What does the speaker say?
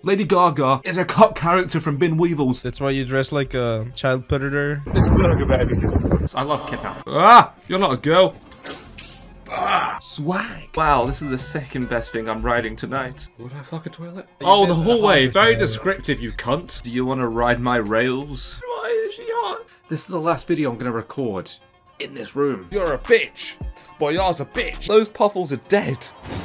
Lady Gaga is a cut character from Bin Weevils. That's why you dress like a child predator. This burger baby. I love kidnapping. Ah! You're not a girl. Ah! Swag. Wow, this is the second best thing I'm riding tonight. Would I fuck a toilet? Oh, the hallway. Very descriptive, you cunt. Do you want to ride my rails? Why is she hot? This is the last video I'm going to record in this room. You're a bitch. Boy, you're a bitch. Those puffles are dead.